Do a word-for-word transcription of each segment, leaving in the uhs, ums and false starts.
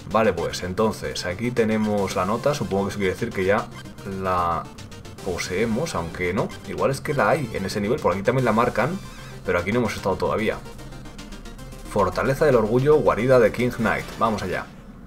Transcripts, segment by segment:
Vale, pues entonces aquí tenemos la nota. Supongo que eso quiere decir que ya la poseemos, aunque no. Igual es que la hay en ese nivel. Por aquí también la marcan, pero aquí no hemos estado todavía. Fortaleza del Orgullo, guarida de King Knight. Vamos allá.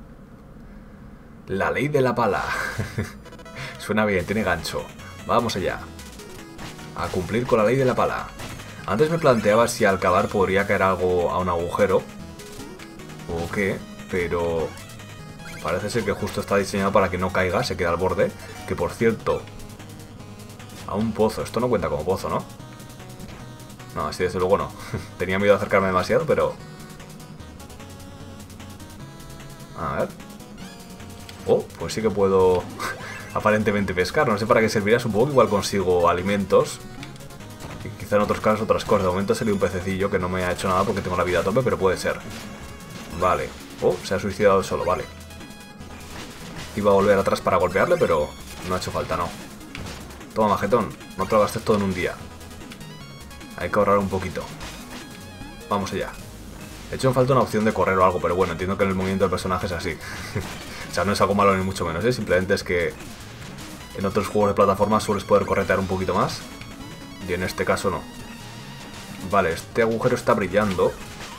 La ley de la pala. Suena bien, tiene gancho. Vamos allá. A cumplir con la ley de la pala. Antes me planteaba si al cavar podría caer algo a un agujero o qué, pero parece ser que justo está diseñado para que no caiga, se queda al borde. Que por cierto, a un pozo. Esto no cuenta como pozo, ¿no? No, así desde luego no. Tenía miedo de acercarme demasiado, pero... A ver. Oh, pues sí que puedo aparentemente pescar. No sé para qué servirá, supongo que igual consigo alimentos. Y quizá en otros casos otras cosas. De momento sería un pececillo que no me ha hecho nada porque tengo la vida a tope, pero puede ser. Vale. Oh, se ha suicidado solo, vale. Iba a volver atrás para golpearle, pero no ha hecho falta, no. Toma, majetón, no te lo gastes todo en un día. Hay que ahorrar un poquito. Vamos allá. De hecho me falta una opción de correr o algo, pero bueno, entiendo que en el movimiento del personaje es así. O sea, no es algo malo ni mucho menos, ¿eh? Simplemente es que en otros juegos de plataforma sueles poder corretear un poquito más. Y en este caso no. Vale, este agujero está brillando.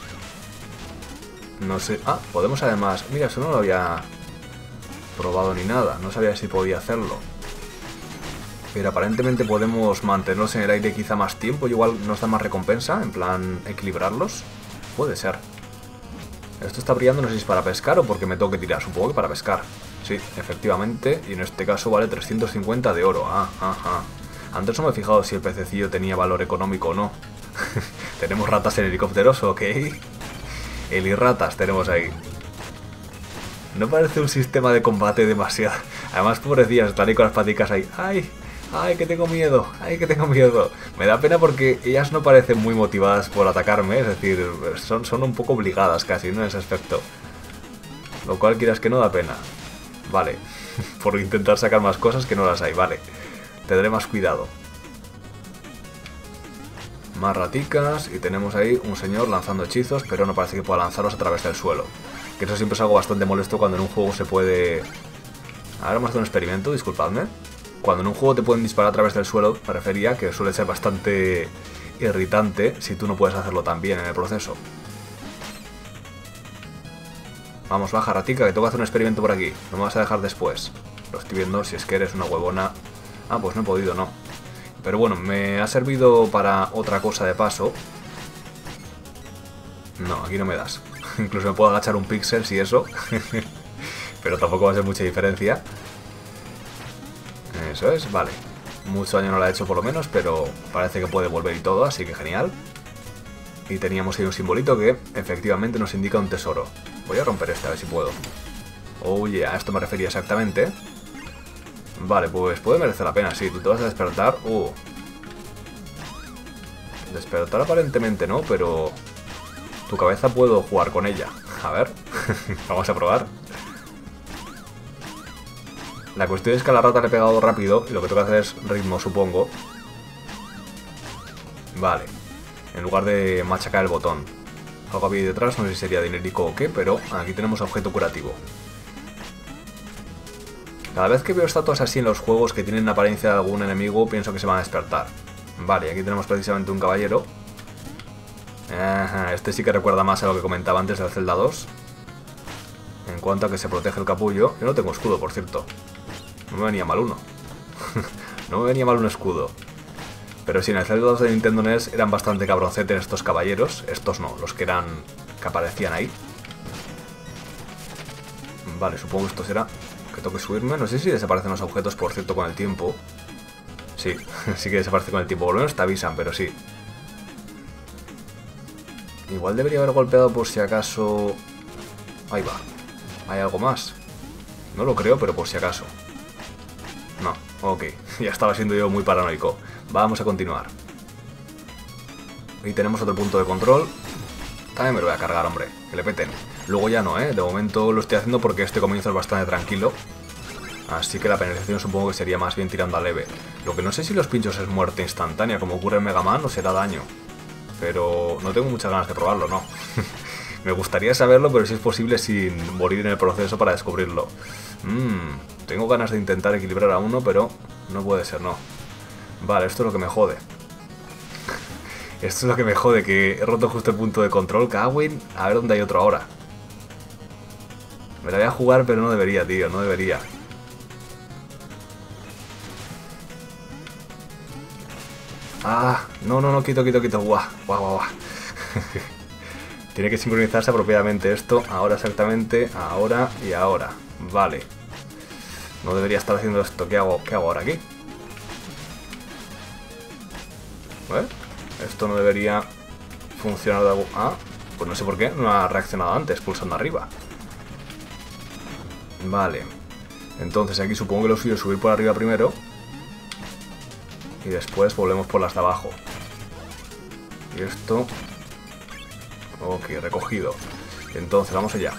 No sé... Ah, podemos además... Mira, eso no lo había probado ni nada. No sabía si podía hacerlo. Pero aparentemente podemos mantenerlos en el aire quizá más tiempo. Y igual nos da más recompensa, en plan equilibrarlos. Puede ser. Esto está brillando, no sé si es para pescar o porque me tengo que tirar. Supongo que para pescar. Sí, efectivamente. Y en este caso vale trescientos cincuenta de oro. Ah, ah, ah. Antes no me he fijado si el pececillo tenía valor económico o no. Tenemos ratas en helicópteros, ok. Elirratas tenemos ahí. No parece un sistema de combate demasiado... Además, pobrecillas, están ahí con las paticas ahí. ¡Ay! ¡Ay, que tengo miedo! ¡Ay, que tengo miedo! Me da pena porque ellas no parecen muy motivadas por atacarme. Es decir, son, son un poco obligadas casi, ¿no? En ese aspecto. Lo cual quieras que no da pena. Vale. Por intentar sacar más cosas que no las hay, vale. Tendré más cuidado. Más raticas. Y tenemos ahí un señor lanzando hechizos, pero no parece que pueda lanzarlos a través del suelo. Que eso siempre es algo bastante molesto cuando en un juego se puede... Ahora vamos a hacer un experimento, disculpadme. Cuando en un juego te pueden disparar a través del suelo, me refería que suele ser bastante irritante si tú no puedes hacerlo tan bien en el proceso. Vamos, baja, ratica, que tengo que hacer un experimento por aquí. No me vas a dejar después. Lo estoy viendo, si es que eres una huevona. Ah, pues no he podido, no. Pero bueno, me ha servido para otra cosa de paso. No, aquí no me das. Incluso me puedo agachar un píxel si eso. Pero tampoco va a ser mucha diferencia. Eso es, vale. Mucho daño no le ha hecho por lo menos, pero parece que puede volver y todo, así que genial. Y teníamos ahí un simbolito que efectivamente nos indica un tesoro. Voy a romper este, a ver si puedo. Oh yeah, a esto me refería exactamente. Vale, pues puede merecer la pena, sí. Tú te vas a despertar. Uh. Despertar aparentemente no, pero... Tu cabeza puedo jugar con ella. A ver. Vamos a probar. La cuestión es que a la rata le he pegado rápido y lo que tengo que hacer es ritmo, supongo. Vale. En lugar de machacar el botón. Algo había ahí detrás, no sé si sería dinerico o qué, pero aquí tenemos objeto curativo. Cada vez que veo estatuas así en los juegos que tienen apariencia de algún enemigo, pienso que se van a despertar. Vale, aquí tenemos precisamente un caballero. Ajá, este sí que recuerda más a lo que comentaba antes del Zelda dos. En cuanto a que se protege el capullo. Yo no tengo escudo, por cierto. No me venía mal uno. No me venía mal un escudo. Pero sí, en el Zelda dos de Nintendo N E S eran bastante cabroncetes estos caballeros. Estos no, los que eran... que aparecían ahí. Vale, supongo que esto será... que tengo que subirme. No sé si desaparecen los objetos, por cierto, con el tiempo. Sí, sí que desaparece con el tiempo. Por lo menos te avisan, pero sí. Igual debería haber golpeado por si acaso... Ahí va. ¿Hay algo más? No lo creo, pero por si acaso. No, ok. Ya estaba siendo yo muy paranoico. Vamos a continuar. Y tenemos otro punto de control. También me lo voy a cargar, hombre. Que le peten. Luego ya no, ¿eh? De momento lo estoy haciendo porque este comienzo es bastante tranquilo. Así que la penalización supongo que sería más bien tirando a leve. Lo que no sé si los pinchos es muerte instantánea como ocurre en Mega Man o será daño. Pero no tengo muchas ganas de probarlo, ¿no? Me gustaría saberlo, pero si es posible sin morir en el proceso para descubrirlo. Mmm, tengo ganas de intentar equilibrar a uno, pero no puede ser, no. Vale, esto es lo que me jode. Esto es lo que me jode, que he roto justo el punto de control. Kawin, a ver dónde hay otro ahora. Me la voy a jugar, pero no debería, tío, no debería. Ah, no, no, no, quito, quito, quito. Guau, guau, guau, guau. Tiene que sincronizarse apropiadamente esto. Ahora exactamente, ahora y ahora. Vale. No debería estar haciendo esto. ¿Qué hago, qué hago ahora aquí? ¿Eh? Esto no debería funcionar de algo... Ah, pues no sé por qué no ha reaccionado antes, pulsando arriba. Vale. Entonces aquí supongo que lo suyo es subir por arriba primero. Y después volvemos por las de abajo. Y esto... Ok, recogido. Entonces, vamos allá.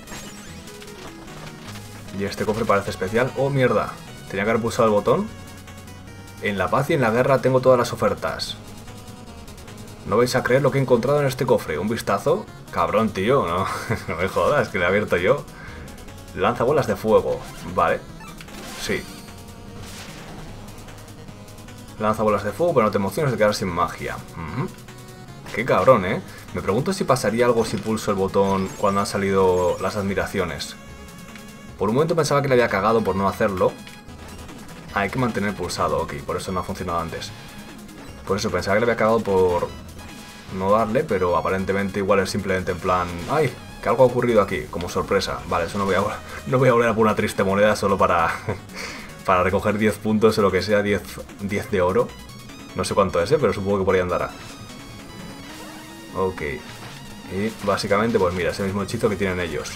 Y este cofre parece especial. ¡Oh, mierda! Tenía que haber pulsado el botón. En la paz y en la guerra tengo todas las ofertas. No vais a creer lo que he encontrado en este cofre. ¿Un vistazo? Cabrón, tío, no, no me jodas, que lo he abierto yo. Lanza bolas de fuego. Vale. Sí. Lanza bolas de fuego, pero no te emociones de quedar sin magia. Uh-huh. Qué cabrón, ¿eh? Me pregunto si pasaría algo si pulso el botón cuando han salido las admiraciones. Por un momento pensaba que le había cagado por no hacerlo. Ah, hay que mantener pulsado, ok, por eso no ha funcionado antes. Por eso pensaba que le había cagado por no darle, pero aparentemente igual es simplemente en plan... ¡Ay! Que algo ha ocurrido aquí, como sorpresa. Vale, eso no voy a, no voy a volver a por una triste moneda solo para... para recoger diez puntos o lo que sea, diez, diez de oro. No sé cuánto es, ¿eh? Pero supongo que por ahí andará. Ok. Y básicamente, pues mira, ese mismo hechizo que tienen ellos.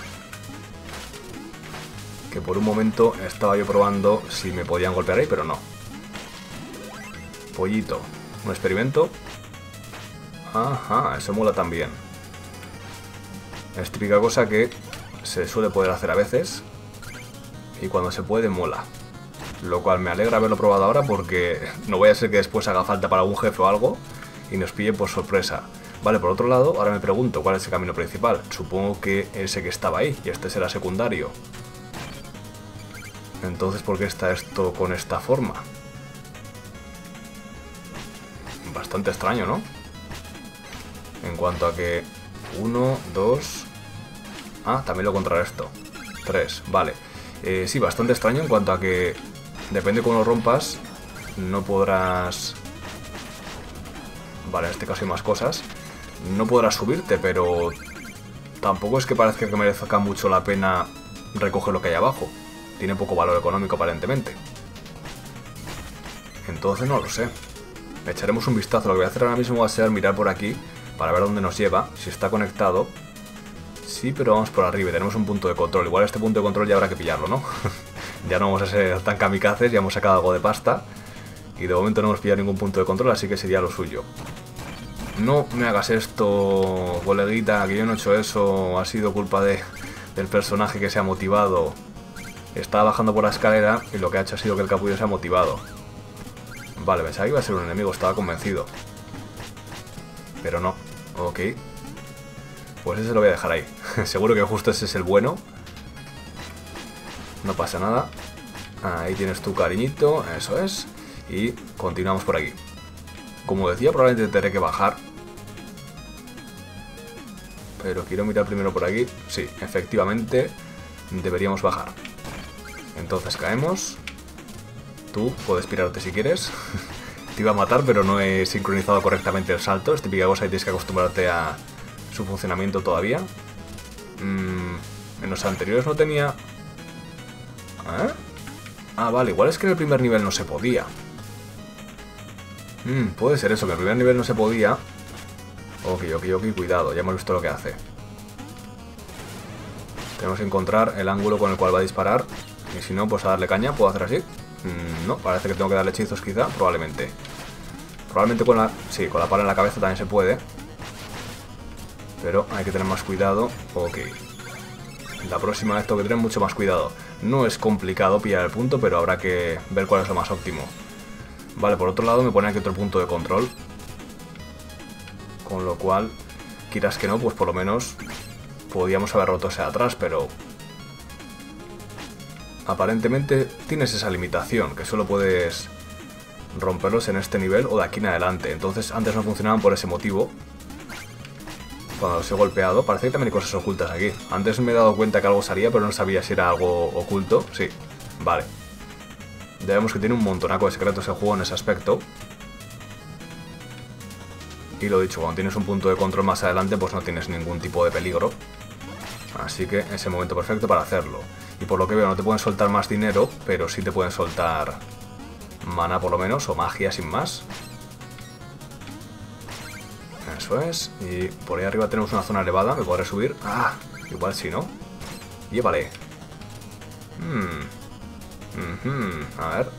Que por un momento estaba yo probando si me podían golpear ahí, pero no. Pollito. Un experimento. Ajá, eso mola también. Es típica cosa que se suele poder hacer a veces. Y cuando se puede, mola. Lo cual me alegra haberlo probado ahora porque no vaya a ser que después haga falta para algún jefe o algo y nos pille por sorpresa. Vale, por otro lado, ahora me pregunto cuál es el camino principal. Supongo que ese que estaba ahí y este será secundario. Entonces, ¿por qué está esto con esta forma? Bastante extraño, ¿no? En cuanto a que... Uno, dos... Ah, también lo contrarresto. Tres, vale. Eh, sí, bastante extraño en cuanto a que... Depende cómo lo rompas, no podrás... Vale, en este caso hay más cosas. No podrás subirte, pero... Tampoco es que parezca que merezca mucho la pena recoger lo que hay abajo. Tiene poco valor económico aparentemente. Entonces no lo sé. Echaremos un vistazo. Lo que voy a hacer ahora mismo va a ser mirar por aquí para ver dónde nos lleva, si está conectado. Sí, pero vamos por arriba y tenemos un punto de control. Igual este punto de control ya habrá que pillarlo, ¿no? Ya no vamos a ser tan kamikazes, ya hemos sacado algo de pasta. Y de momento no hemos pillado ningún punto de control, así que sería lo suyo. No me hagas esto, coleguita, que yo no he hecho eso. Ha sido culpa de, del personaje que se ha motivado. Estaba bajando por la escalera y lo que ha hecho ha sido que el capullo se ha motivado. Vale, pensaba que iba a ser un enemigo, estaba convencido. Pero no, ok. Pues ese lo voy a dejar ahí. Seguro que justo ese es el bueno. No pasa nada. Ahí tienes tu cariñito, eso es. Y continuamos por aquí. Como decía, probablemente tendré que bajar. Pero quiero mirar primero por aquí. Sí, efectivamente deberíamos bajar. Entonces caemos. Tú puedes pirarte si quieres. Te iba a matar, pero no he sincronizado correctamente el salto. Es típica cosa y tienes que acostumbrarte a su funcionamiento todavía. Mm, en los anteriores no tenía... ¿Eh? Ah, vale, igual es que en el primer nivel no se podía. Mm, puede ser eso, que en el primer nivel no se podía. Ok, ok, ok, cuidado, ya hemos visto lo que hace. Tenemos que encontrar el ángulo con el cual va a disparar. Y si no, pues a darle caña, ¿puedo hacer así? Mm, no, parece que tengo que darle hechizos quizá, probablemente. Probablemente con la... Sí, con la pala en la cabeza también se puede. Pero hay que tener más cuidado. Ok. La próxima vez tengo que tener mucho más cuidado. No es complicado pillar el punto, pero habrá que ver cuál es lo más óptimo. Vale, por otro lado me pone aquí otro punto de control. Con lo cual, quieras que no, pues por lo menos podíamos haber roto ese de atrás, pero... aparentemente tienes esa limitación, que solo puedes romperlos en este nivel o de aquí en adelante. Entonces antes no funcionaban por ese motivo. Cuando los he golpeado, parece que también hay cosas ocultas aquí. Antes me he dado cuenta que algo salía, pero no sabía si era algo oculto. Sí, vale. Ya vemos que tiene un montonaco de secretos el juego en ese aspecto. Y lo dicho, cuando tienes un punto de control más adelante, pues no tienes ningún tipo de peligro. Así que es el momento perfecto para hacerlo. Y por lo que veo no te pueden soltar más dinero, pero sí te pueden soltar mana por lo menos, o magia sin más. Eso es. Y por ahí arriba tenemos una zona elevada, me podré subir. Ah, igual si no. Llévale. Hmm. Mm-hmm. A ver.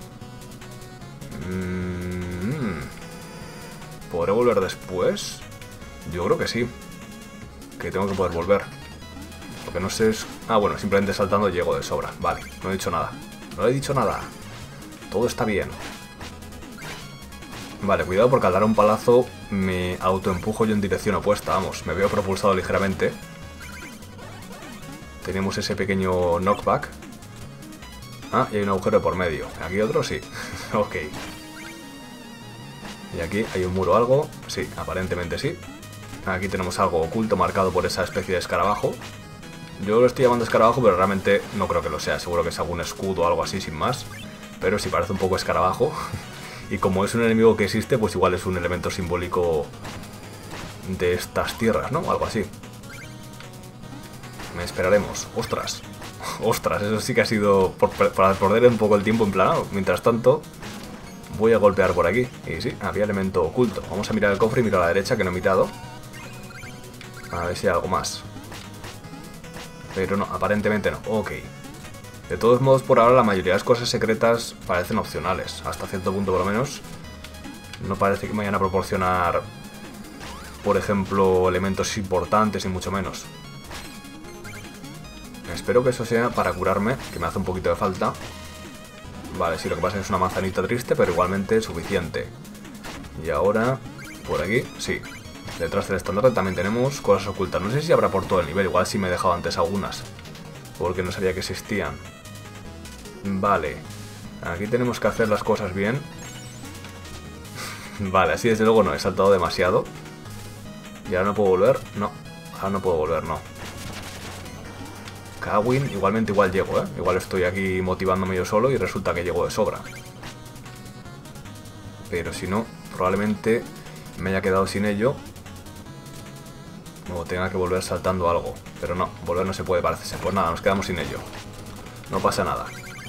Mm-hmm. ¿Podré volver después? Yo creo que sí. Que tengo que poder volver. Lo que no sé es... Ah, bueno, simplemente saltando llego de sobra. Vale, no he dicho nada. No he dicho nada. Todo está bien. Vale, cuidado porque al dar un palazo me autoempujo yo en dirección opuesta. Vamos, me veo propulsado ligeramente. Tenemos ese pequeño knockback. Ah, y hay un agujero por medio. ¿Aquí otro? Sí. Ok. Y aquí hay un muro o algo. Sí, aparentemente sí. Aquí tenemos algo oculto marcado por esa especie de escarabajo. Yo lo estoy llamando escarabajo, pero realmente no creo que lo sea. Seguro que es algún escudo o algo así, sin más. Pero sí parece un poco escarabajo. Y como es un enemigo que existe, pues igual es un elemento simbólico de estas tierras, ¿no? O algo así. Me esperaremos. ¡Ostras! ¡Ostras! Eso sí que ha sido por, para perder un poco el tiempo en plan. Oh, mientras tanto, voy a golpear por aquí. Y sí, había elemento oculto. Vamos a mirar el cofre y mirar a la derecha, que no he mirado. A ver si hay algo más. Pero no, aparentemente no. Ok. De todos modos, por ahora la mayoría de las cosas secretas parecen opcionales. Hasta cierto punto, por lo menos. No parece que me vayan a proporcionar, por ejemplo, elementos importantes, ni mucho menos. Espero que eso sea para curarme, que me hace un poquito de falta. Vale, sí, lo que pasa es que es una manzanita triste, pero igualmente suficiente. Y ahora, por aquí, sí. Detrás del estandarte también tenemos cosas ocultas. No sé si habrá por todo el nivel, igual sí me he dejado antes algunas, porque no sabía que existían. Vale, aquí tenemos que hacer las cosas bien. Vale, así desde luego no, he saltado demasiado. ¿Y ahora no puedo volver? No, ahora no puedo volver, no. Kawin, igualmente igual llego, ¿eh? Igual estoy aquí motivándome yo solo y resulta que llego de sobra. Pero si no, probablemente me haya quedado sin ello. O tenga que volver saltando algo. Pero no, volver no se puede, parece ser. Pues nada, nos quedamos sin ello. No pasa nada.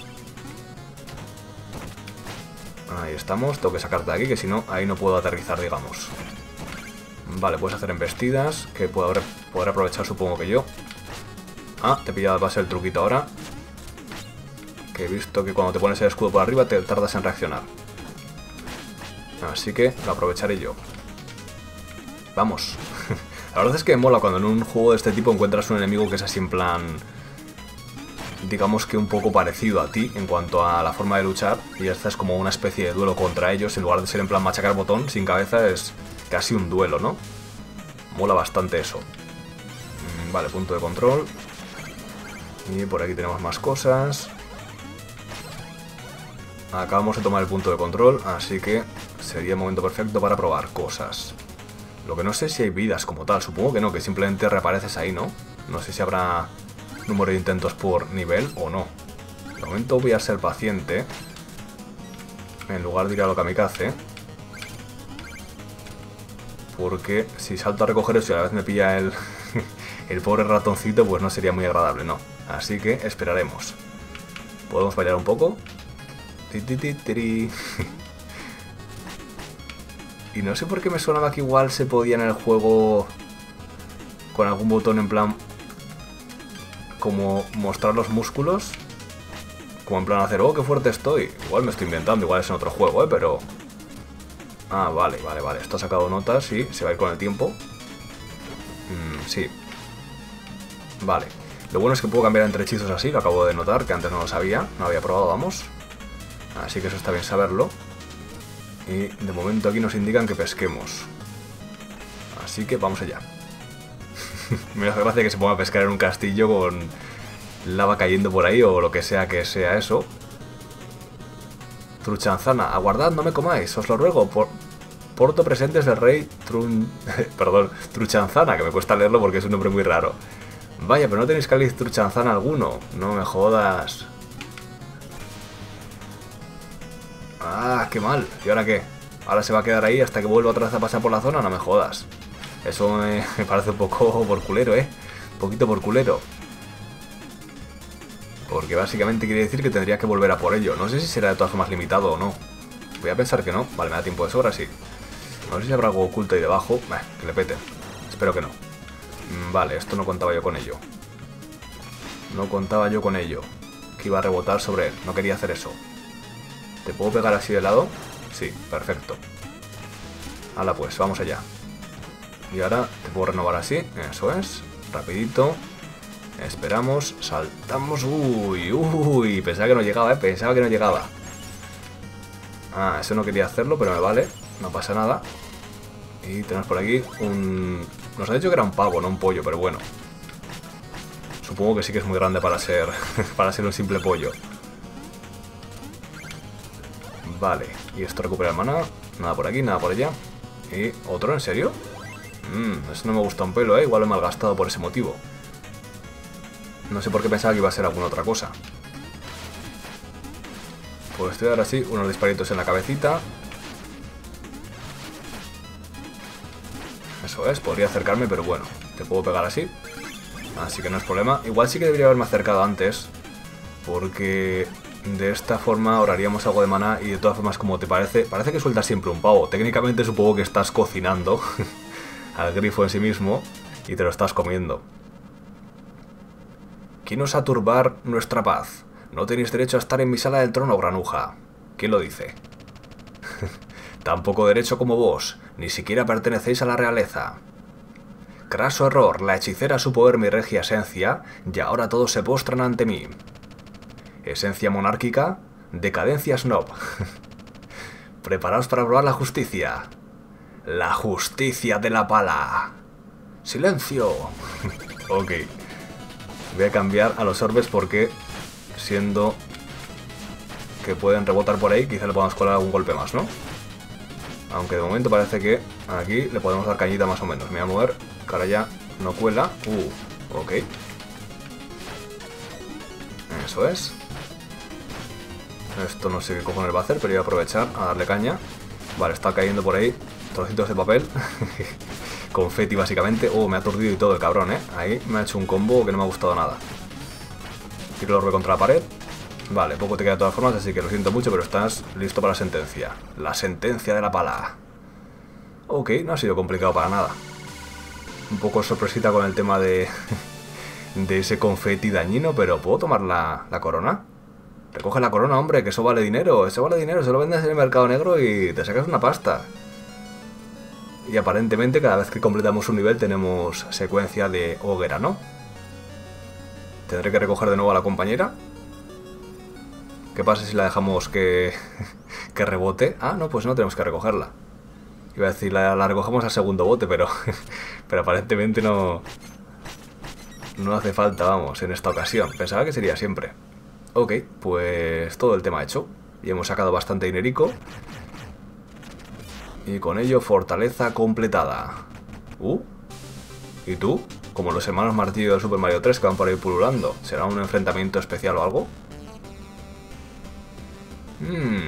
Ahí estamos, tengo que sacarte de aquí, que si no, ahí no puedo aterrizar, digamos. Vale, puedes hacer embestidas, que podré, podré aprovechar supongo que yo. Ah, te he pillado, va a ser el truquito ahora. Que he visto que cuando te pones el escudo por arriba te tardas en reaccionar. Así que lo aprovecharé yo. Vamos. La verdad es que mola cuando en un juego de este tipo encuentras un enemigo que es así en plan... digamos que un poco parecido a ti en cuanto a la forma de luchar. Y esta es como una especie de duelo contra ellos. En lugar de ser en plan machacar botón sin cabeza, es casi un duelo, ¿no? Mola bastante eso. Vale, punto de control. Y por aquí tenemos más cosas. Acabamos de tomar el punto de control, así que sería el momento perfecto para probar cosas. Lo que no sé si hay vidas como tal, supongo que no, que simplemente reapareces ahí, ¿no? No sé si habrá número de intentos por nivel o no. De momento voy a ser paciente, en lugar de ir a lo kamikaze. Porque si salto a recoger eso y a la vez me pilla el, el pobre ratoncito, pues no sería muy agradable, ¿no? Así que esperaremos. ¿Podemos bailar un poco? Y no sé por qué me sonaba que igual se podía en el juego con algún botón en plan como mostrar los músculos, como en plan hacer, oh, qué fuerte estoy. Igual me estoy inventando, igual es en otro juego, eh, pero... Ah, vale, vale, vale, esto ha sacado notas y se va a ir con el tiempo. mm, Sí. Vale, lo bueno es que puedo cambiar entre hechizos así, lo acabo de notar, que antes no lo sabía, no había probado, vamos. Así que eso está bien saberlo. Y de momento aquí nos indican que pesquemos. Así que vamos allá. Me hace gracia que se ponga a pescar en un castillo con lava cayendo por ahí o lo que sea que sea eso. Truchanzana, aguardad, no me comáis, os lo ruego, por... porto presentes del rey Trun... Perdón, Truchanzana, que me cuesta leerlo porque es un nombre muy raro. Vaya, pero no tenéis cáliz Truchanzana alguno, no me jodas. Ah, qué mal, ¿y ahora qué? ¿Ahora se va a quedar ahí hasta que vuelva otra vez a pasar por la zona? No me jodas. Eso me, me parece un poco por culero, ¿eh? Un poquito por culero. Porque básicamente quiere decir que tendría que volver a por ello. No sé si será de todas formas limitado o no. Voy a pensar que no. Vale, me da tiempo de sobra, sí. No sé si habrá algo oculto ahí debajo. Eh, que le peten. Espero que no. Vale, esto no contaba yo con ello. No contaba yo con ello. Que iba a rebotar sobre él. No quería hacer eso. ¿Te puedo pegar así de lado? Sí, perfecto. Hala pues, vamos allá. Y ahora te puedo renovar así. Eso es. Rapidito. Esperamos, saltamos. Uy, uy, pensaba que no llegaba, eh, pensaba que no llegaba. Ah, eso no quería hacerlo, pero me vale, no pasa nada. Y tenemos por aquí un... Nos ha dicho que era un pavo, no un pollo, pero bueno. Supongo que sí que es muy grande para ser para ser un simple pollo. Vale, y esto recupera el maná. Nada por aquí, nada por allá. Y otro, ¿en serio? Mmm, eso no me gusta un pelo, eh, igual lo he malgastado por ese motivo. No sé por qué pensaba que iba a ser alguna otra cosa. Pues estoy ahora sí, unos disparitos en la cabecita. Eso es, podría acercarme, pero bueno, te puedo pegar así. Así que no es problema. Igual sí que debería haberme acercado antes, porque de esta forma ahorraríamos algo de maná. Y de todas formas, como te parece, parece que sueltas siempre un pavo. Técnicamente supongo que estás cocinando al grifo en sí mismo y te lo estás comiendo. ¿Quién osa turbar nuestra paz? No tenéis derecho a estar en mi sala del trono, granuja. ¿Quién lo dice? Tampoco derecho como vos, ni siquiera pertenecéis a la realeza. Craso error, la hechicera supo ver mi regia esencia, y ahora todos se postran ante mí. Esencia monárquica, decadencia snob. Preparaos para probar la justicia. La justicia de la pala. ¡Silencio! Ok. Voy a cambiar a los orbes porque, siendo que pueden rebotar por ahí, quizá le podamos colar algún golpe más, ¿no? Aunque de momento parece que aquí le podemos dar cañita más o menos. Me voy a mover, que ahora ya no cuela. Uh, ok. Eso es. Esto no sé qué cojones va a hacer, pero voy a aprovechar a darle caña. Vale, está cayendo por ahí trocitos de papel. Confeti básicamente. Oh, me ha aturdido y todo el cabrón, ¿eh? Ahí me ha hecho un combo que no me ha gustado nada. Tiro el orbe contra la pared. Vale, poco te queda de todas formas, así que lo siento mucho, pero estás listo para la sentencia. La sentencia de la pala. Ok, no ha sido complicado para nada. Un poco sorpresita con el tema de... de ese confeti dañino, pero ¿puedo tomar la, la corona? Recoge la corona, hombre, que eso vale dinero. Eso vale dinero, se lo vendes en el mercado negro y te sacas una pasta. Y aparentemente cada vez que completamos un nivel tenemos secuencia de hoguera, ¿no? Tendré que recoger de nuevo a la compañera. ¿Qué pasa si la dejamos que, que rebote? Ah, no, pues no tenemos que recogerla. Iba a decir, la, la recogemos al segundo bote, pero, pero aparentemente no, no hace falta, vamos, en esta ocasión. Pensaba que sería siempre. Ok, pues todo el tema hecho. Y hemos sacado bastante dinerico. Y con ello, fortaleza completada. Uh, ¿y tú? Como los hermanos martillo de Super Mario tres que van por ahí pululando. ¿Será un enfrentamiento especial o algo? Hmm.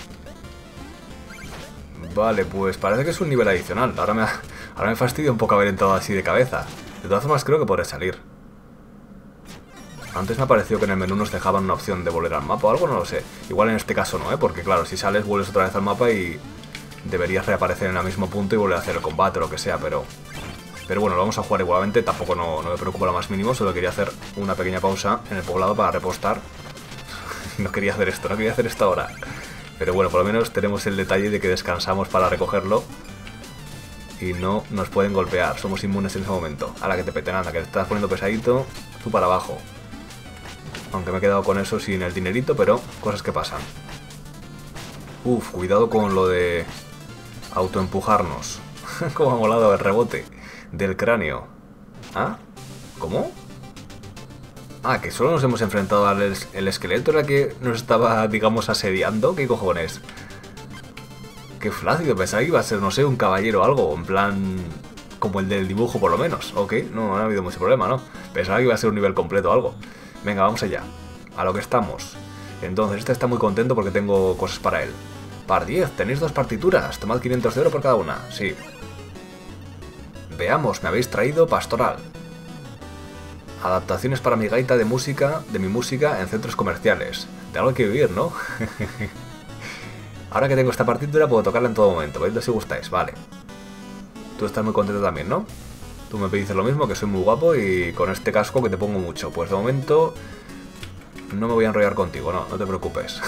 Vale, pues parece que es un nivel adicional. Ahora me, ahora me fastidia un poco haber entrado así de cabeza. De todas formas creo que podré salir. Antes me ha parecido que en el menú nos dejaban una opción de volver al mapa o algo, no lo sé. Igual en este caso no, ¿eh? Porque claro, si sales vuelves otra vez al mapa y deberías reaparecer en el mismo punto y volver a hacer el combate o lo que sea, pero... Pero bueno, lo vamos a jugar igualmente, tampoco no, no me preocupa lo más mínimo, solo quería hacer una pequeña pausa en el poblado para repostar. No quería hacer esto, no quería hacer esto ahora. Pero bueno, por lo menos tenemos el detalle de que descansamos para recogerlo y no nos pueden golpear, somos inmunes en ese momento. A la que te peten, anda, que te estás poniendo pesadito, tú para abajo. Aunque me he quedado con eso sin el dinerito, pero cosas que pasan. Uf, cuidado con lo de autoempujarnos. Como ha molado el rebote del cráneo. ¿Ah? ¿Cómo? Ah, que solo nos hemos enfrentado al es el esqueleto era que nos estaba, digamos, asediando. ¿Qué cojones? Qué flácido, pensaba que iba a ser, no sé, un caballero o algo, en plan... como el del dibujo por lo menos. Ok, no, no ha habido mucho problema, ¿no? Pensaba que iba a ser un nivel completo o algo. Venga, vamos allá. A lo que estamos. Entonces, este está muy contento porque tengo cosas para él. Par diez, tenéis dos partituras. Tomad quinientos de oro por cada una. Sí. Veamos, me habéis traído Pastoral. Adaptaciones para mi gaita de música, de mi música en centros comerciales. De algo que vivir, ¿no? Ahora que tengo esta partitura puedo tocarla en todo momento. Veis si gustáis, vale. Tú estás muy contento también, ¿no? Tú me dices lo mismo, que soy muy guapo y con este casco que te pongo mucho. Pues de momento no me voy a enrollar contigo, no, no te preocupes.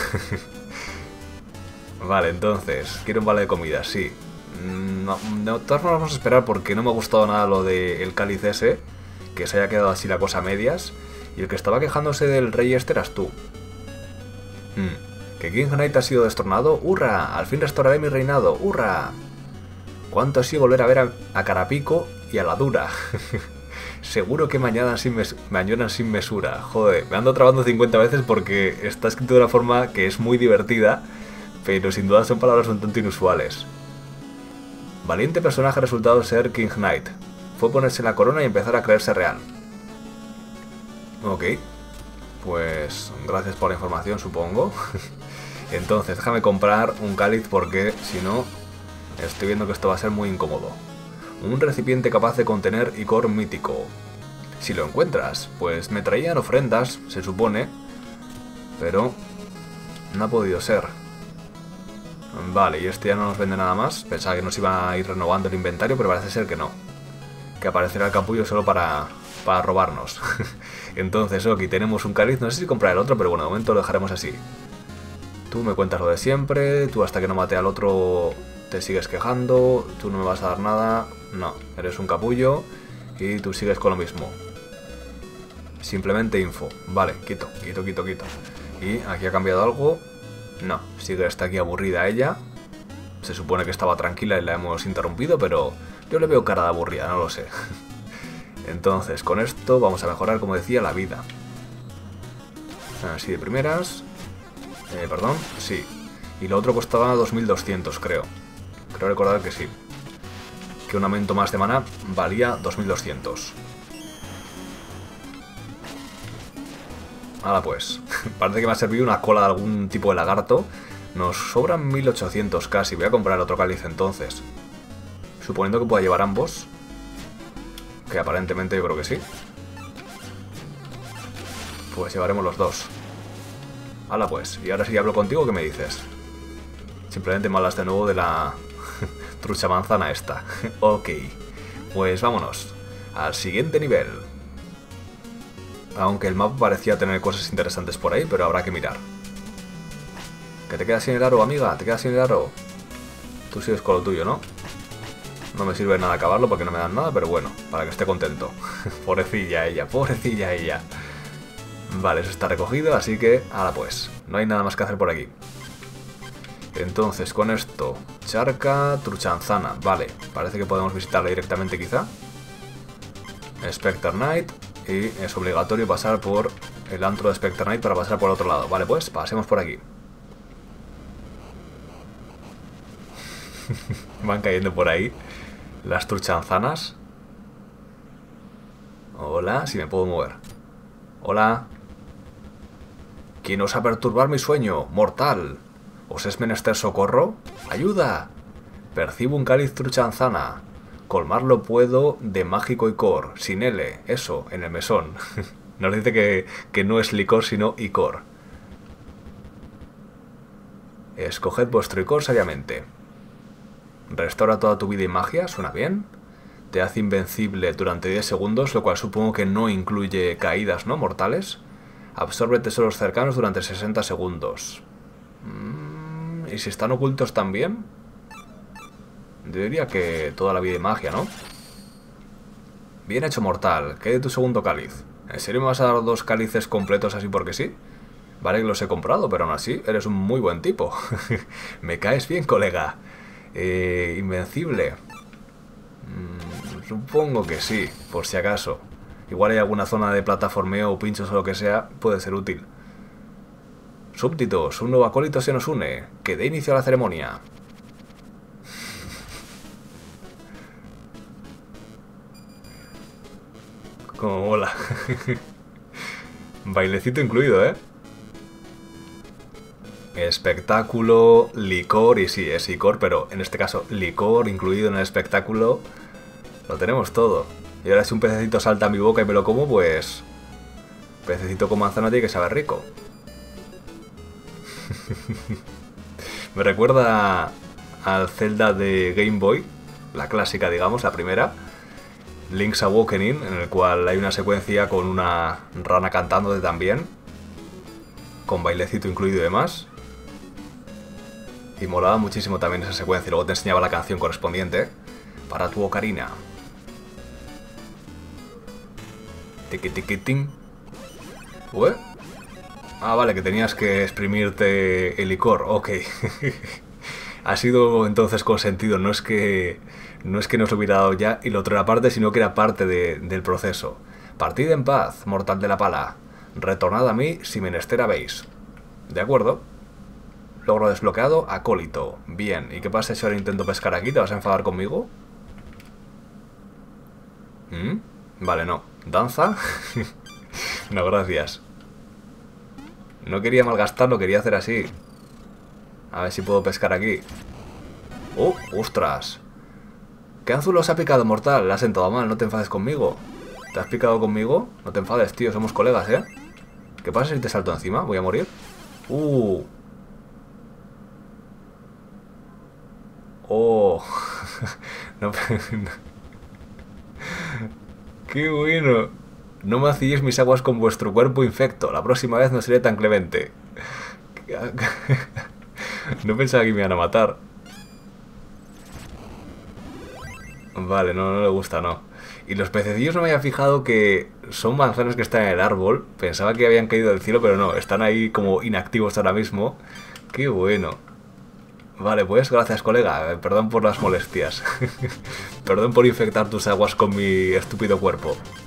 Vale, entonces, quiero un vale de comida, sí. No, de todas formas vamos a esperar porque no me ha gustado nada lo del cáliz ese. Que se haya quedado así la cosa a medias. Y el que estaba quejándose del rey este eras tú. Hmm. Que King Knight ha sido destronado. ¡Hurra! Al fin restauraré mi reinado. ¡Hurra! ¿Cuánto así volver a ver a, a Carapico y a la Dura? Seguro que me añoran sin, mes me añoran sin mesura. Joder, me ando trabando cincuenta veces porque está escrito de una forma que es muy divertida. Pero sin duda son palabras un tanto inusuales. Valiente personaje ha resultado ser King Knight. Fue ponerse la corona y empezar a creerse real. Ok. Pues gracias por la información, supongo. Entonces, déjame comprar un cáliz porque, si no, estoy viendo que esto va a ser muy incómodo. Un recipiente capaz de contener icor mítico. Si lo encuentras, pues me traían ofrendas, se supone. Pero no ha podido ser. Vale, y este ya no nos vende nada más. Pensaba que nos iba a ir renovando el inventario, pero parece ser que no. Que aparecerá el capullo solo para, para robarnos. Entonces, ok, tenemos un cáliz. No sé si comprar el otro, pero bueno, de momento lo dejaremos así. Tú me cuentas lo de siempre. Tú hasta que no mate al otro te sigues quejando. Tú no me vas a dar nada. No, eres un capullo. Y tú sigues con lo mismo. Simplemente info. Vale, quito, quito, quito, quito. Y aquí ha cambiado algo. No, sigue hasta aquí aburrida ella. Se supone que estaba tranquila y la hemos interrumpido, pero yo le veo cara de aburrida, no lo sé. Entonces, con esto vamos a mejorar, como decía, la vida. Así de primeras. Eh, perdón, sí. Y lo otro costaba dos mil doscientos, creo. Creo recordar que sí. Que un aumento más de maná valía dos mil doscientos. Ahora pues, parece que me ha servido una cola de algún tipo de lagarto. Nos sobran mil ochocientos casi. Voy a comprar otro cáliz entonces. Suponiendo que pueda llevar ambos. Que aparentemente yo creo que sí. Pues llevaremos los dos. Hala pues, y ahora sí hablo contigo, ¿qué me dices? Simplemente me hablas de nuevo de la trucha manzana esta. Ok, pues vámonos al siguiente nivel. Aunque el mapa parecía tener cosas interesantes por ahí, pero habrá que mirar. ¿Que te quedas sin el aro, amiga? ¿Te quedas sin el aro? Tú sigues con lo tuyo, ¿no? No me sirve nada acabarlo porque no me dan nada, pero bueno, para que esté contento. Pobrecilla ella, pobrecilla ella. Vale, eso está recogido, así que, ahora pues, no hay nada más que hacer por aquí. Entonces, con esto, charca, truchanzana, vale, parece que podemos visitarla directamente quizá. Spectre Knight, y es obligatorio pasar por el antro de Spectre Knight para pasar por el otro lado. Vale, pues, pasemos por aquí. Van cayendo por ahí las truchanzanas. Hola, si me puedo mover. Hola. ¿Quién osa perturbar mi sueño? ¡Mortal! ¿Os es menester socorro? ¡Ayuda! Percibo un cáliz truchanzana. Colmarlo puedo de mágico icor. Sin L, eso, en el mesón. Nos dice que, que no es licor, sino icor. Escoged vuestro icor sabiamente. Restaura toda tu vida y magia, ¿suena bien? Te hace invencible durante diez segundos, lo cual supongo que no incluye caídas, ¿no? Mortales. Absorbe tesoros cercanos durante sesenta segundos. ¿Y si están ocultos también? Yo diría que toda la vida y magia, ¿no? Bien hecho, mortal. ¿Qué de tu segundo cáliz? ¿En serio me vas a dar dos cálices completos así porque sí? Vale que los he comprado, pero aún así eres un muy buen tipo. Me caes bien, colega. Eh, invencible. Mm, Supongo que sí, por si acaso. Igual hay alguna zona de plataformeo o pinchos o lo que sea, puede ser útil. Súbditos, un nuevo acólito se nos une. Que dé inicio a la ceremonia. Como mola. Bailecito incluido, ¿eh? Espectáculo, licor, y sí, es licor, pero en este caso licor incluido en el espectáculo. Lo tenemos todo. Y ahora si un pececito salta a mi boca y me lo como, pues... Pececito con manzana tiene que saber rico. Me recuerda al Zelda de Game Boy, la clásica, digamos, la primera, Link's Awakening, en el cual hay una secuencia con una rana cantándote también, con bailecito incluido y demás. Y molaba muchísimo también esa secuencia, y luego te enseñaba la canción correspondiente para tu ocarina. Tiki tiki ting. ¿Ué? Ah, vale, que tenías que exprimirte el licor, ok. Ha sido entonces consentido, no es que no es que nos lo hubiera dado ya y lo otro era parte, sino que era parte de, del proceso. Partid en paz, mortal de la pala. Retornad a mí si menester habéis. ¿De acuerdo? Logro desbloqueado, acólito. Bien, ¿y qué pasa si ahora intento pescar aquí? ¿Te vas a enfadar conmigo? ¿Mm? Vale, no. ¿Danza? No, gracias. No quería malgastarlo, quería hacer así. A ver si puedo pescar aquí. ¡Oh! ¡Ostras! ¿Qué anzuelo se ha picado, mortal? Le has sentado mal, no te enfades conmigo. ¿Te has picado conmigo? No te enfades, tío, somos colegas, ¿eh? ¿Qué pasa si te salto encima? ¿Voy a morir? ¡Uh! ¡Oh! No, ¡qué bueno! No macilléis mis aguas con vuestro cuerpo infecto. La próxima vez no seré tan clemente. No pensaba que me iban a matar. Vale, no, no le gusta, no. Y los pececillos no me había fijado que son manzanas que están en el árbol. Pensaba que habían caído del cielo, pero no. Están ahí como inactivos ahora mismo. ¡Qué bueno! Vale, pues gracias, colega. Perdón por las molestias. Perdón por infectar tus aguas con mi estúpido cuerpo.